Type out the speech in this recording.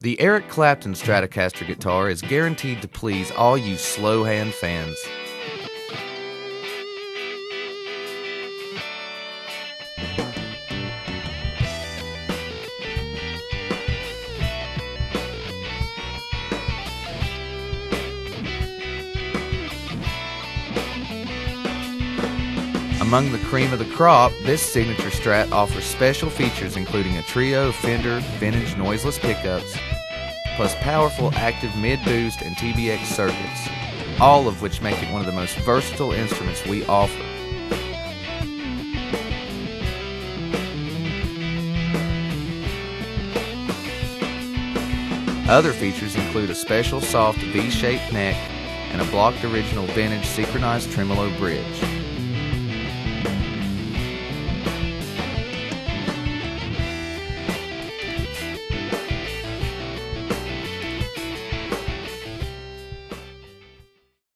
The Eric Clapton Stratocaster guitar is guaranteed to please all you slow hand fans. Among the cream of the crop, this signature Strat offers special features including a trio of Fender vintage noiseless pickups, plus powerful active mid-boost and TBX circuits, all of which make it one of the most versatile instruments we offer. Other features include a special soft V-shaped neck and a blocked original vintage synchronized tremolo bridge.